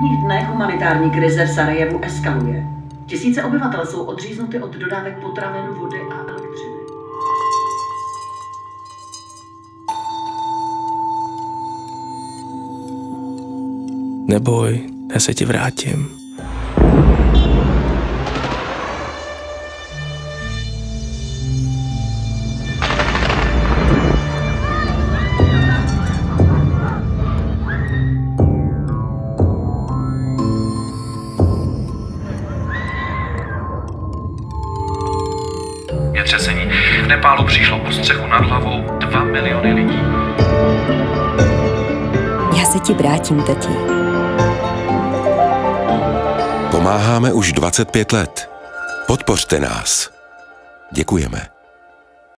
posledních dnech humanitární krize v Sarajevu eskaluje. Tisíce obyvatel jsou odříznuty od dodávek potravin, vody a elektřiny. Neboj, já se ti vrátím. Je třesení. V Nepálu přišlo o střechu nad hlavou 2 miliony lidí. Já se ti vrátím, tati. Pomáháme už 25 let. Podpořte nás. Děkujeme.